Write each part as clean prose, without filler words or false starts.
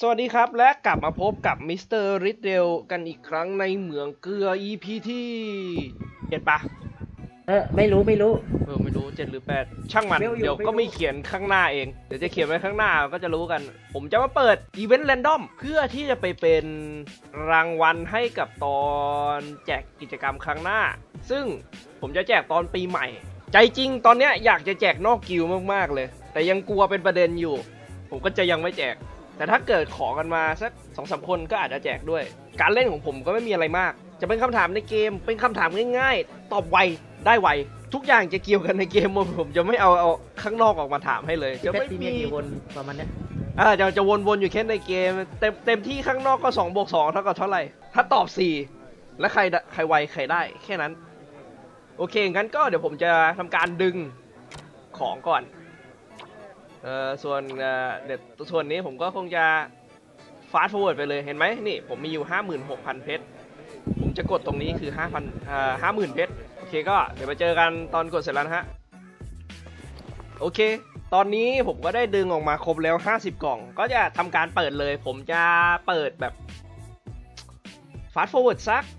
สวัสดีครับและกลับมาพบกับมิสเตอร์ริดเดลกันอีกครั้งในเหมืองเกลือ EP ที่เจ็ดปะไม่รู้ไม่รู้7 หรือ 8ช่างมันเดี๋ยวก็ไม่เขียนข้างหน้าเองเดี๋ยวจะเขียนไว้ข้างหน้าก็จะรู้กันผมจะมาเปิดอีเวนต์แรนดอมเพื่อที่จะไปเป็นรางวัลให้กับตอนแจกกิจกรรมครั้งหน้าซึ่งผมจะแจกตอนปีใหม่ใจจริงตอนเนี้ยอยากจะแจกนอกกิลด์มากๆเลยแต่ยังกลัวเป็นประเด็นอยู่ผมก็จะยังไม่แจกแต่ถ้าเกิดขอกันมาสัก2-3 คนก็อาจจะแจกด้วยการเล่นของผมก็ไม่มีอะไรมากจะเป็นคำถามในเกมเป็นคำถามง่ายๆตอบไวได้ไวทุกอย่างจะเกี่ยวกันในเกมผมจะไม่เอาข้างนอกออกมาถามให้เลยจะไม่มีวนประมาณนี้จะวนอยู่แค่ในเกมเต็มที่ข้างนอกก็2+2เท่ากับเท่าไหร่ถ้าตอบ4และใครไวใครได้แค่นั้นโอเคงั้นก็เดี๋ยวผมจะทำการดึงของก่อนส่วนส่วนนี้ผมก็คงจะฟาสต์ฟอร์เวิร์ดไปเลยเห็นไหมนี่ผมมีอยู่ 56,000 เพชรผมจะกดตรงนี้คือ 50,000 เพชรโอเคก็เดี๋ยวไปเจอกันตอนกดเสร็จแล้วนะฮะโอเคตอนนี้ผมก็ได้ดึงออกมาครบแล้ว50 กล่องก็จะทำการเปิดเลยผมจะเปิดแบบฟาสต์ฟอร์เวิร์ดสัก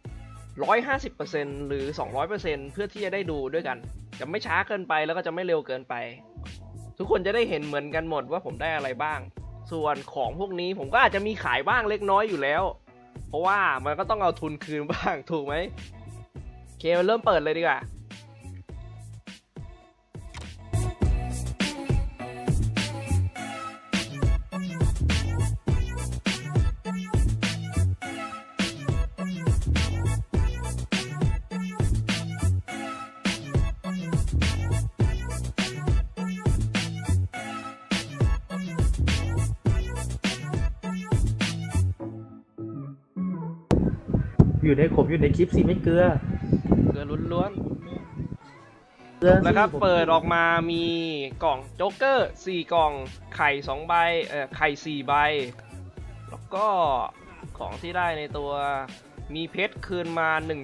150% หรือ 200% เพื่อที่จะได้ดูด้วยกันจะไม่ช้าเกินไปแล้วก็จะไม่เร็วเกินไปทุกคนจะได้เห็นเหมือนกันหมดว่าผมได้อะไรบ้างส่วนของพวกนี้ผมก็อาจจะมีขายบ้างเล็กน้อยอยู่แล้วเพราะว่ามันก็ต้องเอาทุนคืนบ้างถูกไหมโอเคมาเริ่มเปิดเลยดีกว่าอยู่ในคลิปสิไม่เกลือล้วนๆแล้วครับเปิดออกมามีกล่องโจ๊กเกอร์4 กล่องไข่2 ใบไข่4 ใบแล้วก็ของที่ได้ในตัวมีเพชรคืนมา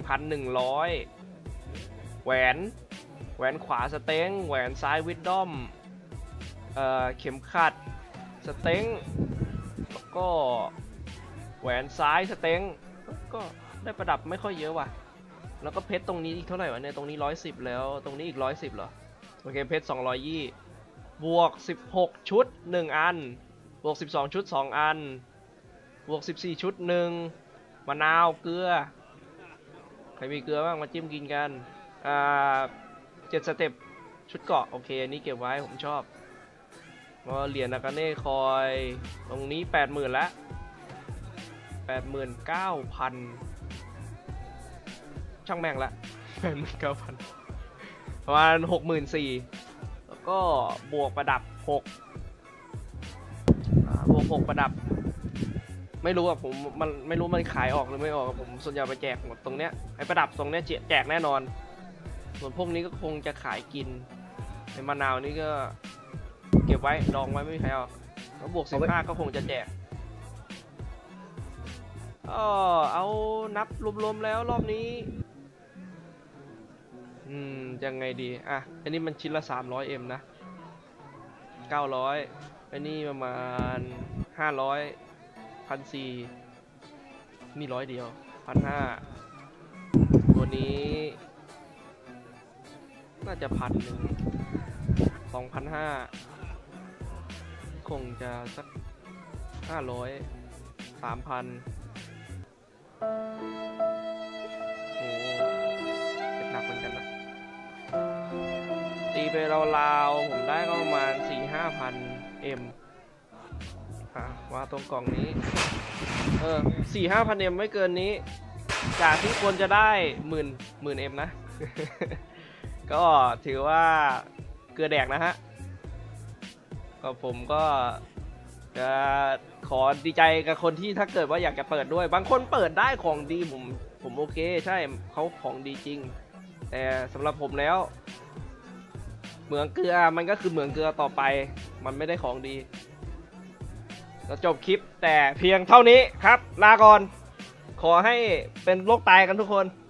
1,100 แหวนขวาสเต็งแหวนซ้ายวิดดอมเข็มขัดสเต็งแล้วก็แหวนซ้ายสเต็งก็ได้ประดับไม่ค่อยเยอะว่ะแล้วก็เพชรตรงนี้อีกเท่าไหร่วะเนี่ยตรงนี้110แล้วตรงนี้อีก110เหรอโอเคเพชร220บวก16ชุด1อันบวก12ชุด2อันบวก14ชุด1มะนาวเกลือใครมีเกลือบ้างมาจิ้มกินกัน7 สเต็ปชุดเกาะโอเคอันนี้เก็บไว้ผมชอบเหรียญนากาเน่คอยตรงนี้ 80,000 แล้ว 89,000ช่างแม่งละ 89,000 ประมาณ 64,000 แล้วก็บวกประดับ6บวก6ประดับไม่รู้อะผมมันไม่รู้มันขายออกหรือไม่ออกผมส่วนใหญ่ไปแจกหมดตรงเนี้ยไอ้ประดับตรงเนี้ยแจกแน่นอนส่วนพวกนี้ก็คงจะขายกินไอ้มะนาวนี่ก็เก็บไว้ดองไว้ไม่มีใครเอาแล้วบวก15ก็คงจะแจกเอานับรวมๆแล้วรอบนี้ยังไงดีอ่ะอันนี้มันชิ้นละ 300M นะ 900อันนี้ประมาณ 500 1,400มี100 เดียว 1,500ตัวนี้น่าจะ1,000 2,500คงจะสัก500 3,000โอ้เป็นหนักเหมือนกันนะตีไปราวๆผมได้ก็ประมาณ 4-5,000 M ว่าตรงกล่องนี้4-5,000 M ไม่เกินนี้จากที่ควรจะได้หมื่น M นะ ก็ถือว่าเกลือแดกนะฮะก็ผมก็จะขอดีใจกับคนที่ถ้าเกิดว่าอยากจะเปิดด้วยบางคนเปิดได้ของดีผมโอเคใช่เขาของดีจริงแต่สำหรับผมแล้วเหมืองเกลือมันก็คือเหมืองเกลือต่อไปมันไม่ได้ของดีเราจบคลิปแต่เพียงเท่านี้ครับลาก่อนขอให้เป็นโรคตายกันทุกคน